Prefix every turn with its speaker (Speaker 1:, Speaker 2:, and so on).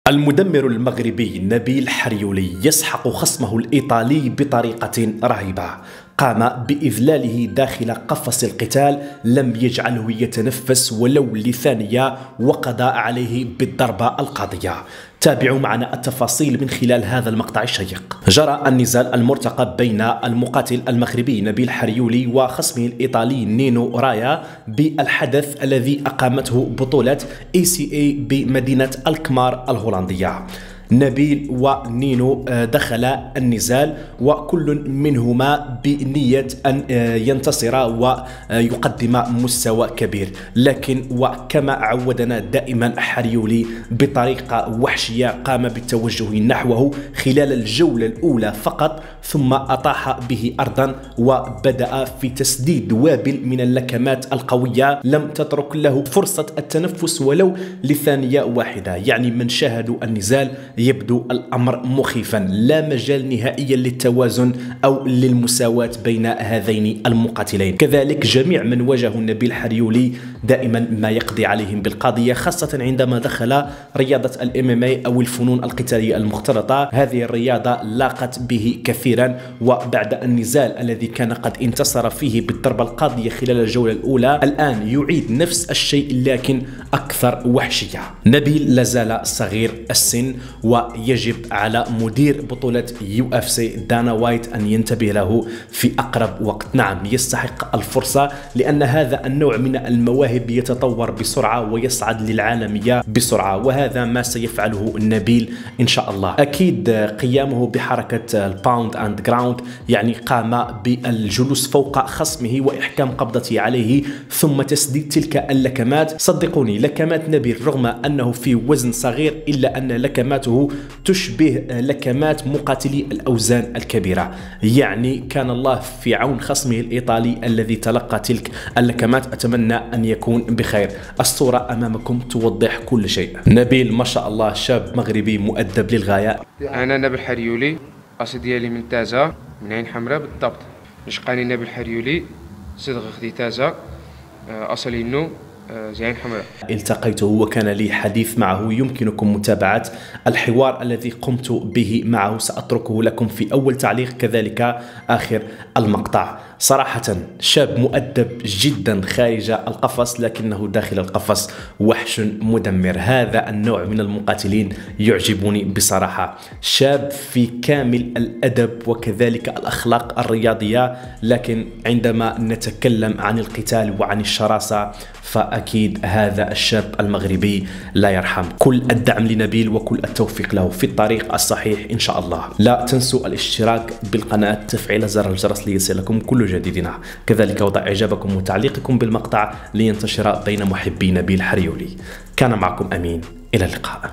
Speaker 1: المدمر المغربي نبيل حريولي يسحق خصمه الإيطالي بطريقة رهيبة. قام بإذلاله داخل قفص القتال، لم يجعله يتنفس ولو لثانية، وقضى عليه بالضربة القاضية. تابعوا معنا التفاصيل من خلال هذا المقطع الشيق. جرى النزال المرتقب بين المقاتل المغربي نبيل حريولي وخصمه الإيطالي نينو رايا بالحدث الذي أقامته بطولة ACA بمدينة الكمار الهولندية. نبيل ونينو دخل النزال وكل منهما بنية أن ينتصر ويقدم مستوى كبير، لكن وكما عودنا دائما حريولي بطريقة وحشية قام بالتوجه نحوه خلال الجولة الأولى فقط، ثم أطاح به أرضا وبدأ في تسديد وابل من اللكمات القوية لم تترك له فرصة التنفس ولو لثانية واحدة. يعني من شاهدوا النزال يبدو الأمر مخيفا، لا مجال نهائيا للتوازن أو للمساواة بين هذين المقاتلين. كذلك جميع من واجهوا نبيل حريولي دائما ما يقضي عليهم بالقضية، خاصة عندما دخل رياضة الMMA أو الفنون القتالية المختلطة. هذه الرياضة لاقت به كثيرا، وبعد النزال الذي كان قد انتصر فيه بالضربة القاضية خلال الجولة الأولى، الآن يعيد نفس الشيء لكن أكثر وحشية. نبيل لازال صغير السن، ويجب على مدير بطولة UFC دانا وايت أن ينتبه له في أقرب وقت. نعم، يستحق الفرصة، لأن هذا النوع من المواهب يتطور بسرعة ويصعد للعالمية بسرعة، وهذا ما سيفعله نبيل إن شاء الله. أكيد قيامه بحركة الباوند أند جراوند، يعني قام بالجلوس فوق خصمه وإحكام قبضته عليه ثم تسديد تلك اللكمات. صدقوني لكمات نبيل رغم أنه في وزن صغير إلا أن لكماته تشبه لكمات مقاتلي الأوزان الكبيرة. يعني كان الله في عون خصمه الإيطالي الذي تلقى تلك اللكمات. أتمنى أن يكون بخير. الصورة أمامكم توضح كل شيء. نبيل ما شاء الله شاب مغربي مؤدب للغاية.
Speaker 2: أنا نبيل حريولي، أصل ديالي من تازة، من عين حمراء بالضبط. نشقاني نبيل حريولي، صدغ خدي تازة، أصلي إنه زين حمراء.
Speaker 1: التقيته وكان لي حديث معه، يمكنكم متابعة الحوار الذي قمت به معه، سأتركه لكم في أول تعليق كذلك آخر المقطع. صراحة شاب مؤدب جدا خارج القفص، لكنه داخل القفص وحش مدمر. هذا النوع من المقاتلين يعجبني بصراحة. شاب في كامل الأدب وكذلك الأخلاق الرياضية، لكن عندما نتكلم عن القتال وعن الشراسة فأكيد هذا الشاب المغربي لا يرحم. كل الدعم لنبيل وكل التوفيق له في الطريق الصحيح إن شاء الله. لا تنسوا الاشتراك بالقناة، تفعيل زر الجرس ليصلكم كل جديدنا، كذلك وضع إعجابكم وتعليقكم بالمقطع لينتشر بين محبي نبيل حريولي. كان معكم أمين، إلى اللقاء.